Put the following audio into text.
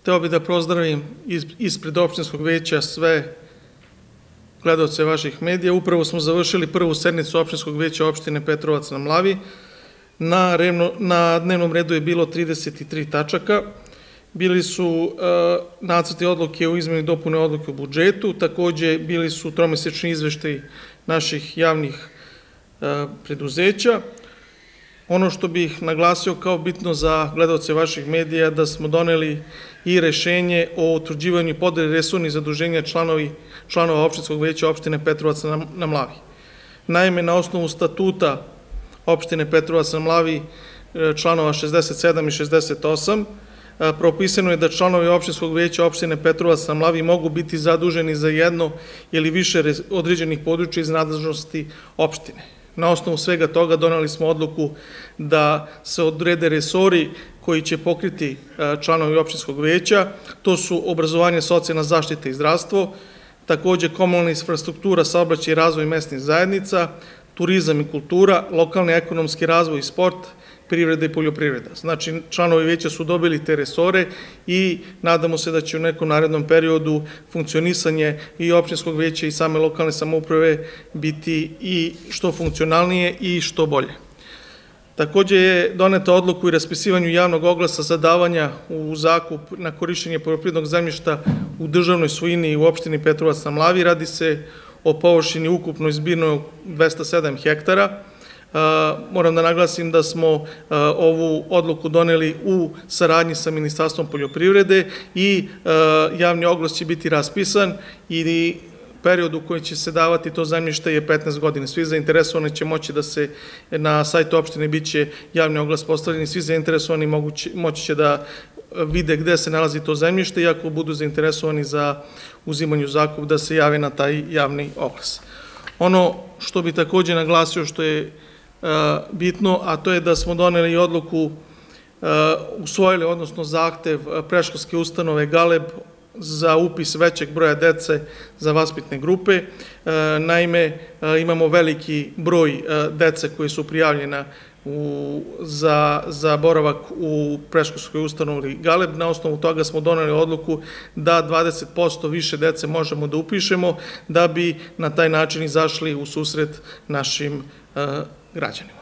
Hteo bih da pozdravim ispred opštinskog veća sve gledaoce vaših medija. Upravo smo završili prvu sednicu opštinskog veća opštine Petrovac na Mlavi. Na dnevnom redu je bilo 33 tačaka. Bili su nacrti odluke o izmeni i dopune odluke o budžetu, takođe bili su tromesečni izveštaj naših javnih preduzeća. Ono što bih naglasio kao bitno za gledaoce vaših medija da smo doneli i rešenje o utvrđivanju i podeli resornih zaduženja članova opštinskog veća opštine Petrovac na Mlavi. Naime, na osnovu statuta opštine Petrovac na Mlavi članova 67 i 68 propisano je da članovi opštinskog veća opštine Petrovac na Mlavi mogu biti zaduženi za jedno ili više određenih područja iz nadležnosti opštine. Na osnovu svega toga doneli smo odluku da se odrede resori koji će pokriti članovi opštinskog veća. To su obrazovanje, socijalna zaštita i zdravstvo, takođe komunalna infrastruktura, saobraćaj i razvoj mesnih zajednica, turizam i kultura, lokalni ekonomski razvoj i sport, privreda i poljoprivreda. Znači, članovi veća su dobili te resore i nadamo se da će u nekom narednom periodu funkcionisanje i opštinskog veća i same lokalne samouprave biti i što funkcionalnije i što bolje. Takođe je doneta odluka i raspisivanju javnog oglasa za davanja u zakup na korišćenje poljoprivrednog zemljišta u državnoj svojini u opštini Petrovac na Mlavi. Radi se o površini ukupno zbirno 207 hektara. Moram da naglasim da smo ovu odluku doneli u saradnji sa Ministarstvom poljoprivrede i javni oglas će biti raspisan i period u koji će se davati to zemljište je 15 godina. Svi zainteresovani će moći da se na sajtu opštine biće javni oglas postavljen i svi zainteresovani moći će da vide gde se nalazi to zemljište i ako budu zainteresovani za uzimanje u zakup da se jave na taj javni oglas. Ono što bi takođe naglasio što je bitno, a to je da smo doneli odluku, usvojili, odnosno zahtev predškolske ustanove Galeb za upis većeg broja dece za vaspitne grupe. Naime, imamo veliki broj dece koje su prijavljena za boravak u predškolskoj ustanovi Galeb. Na osnovu toga smo doneli odluku da 20% više dece možemo da upišemo da bi na taj način izašli u susret našim građanima.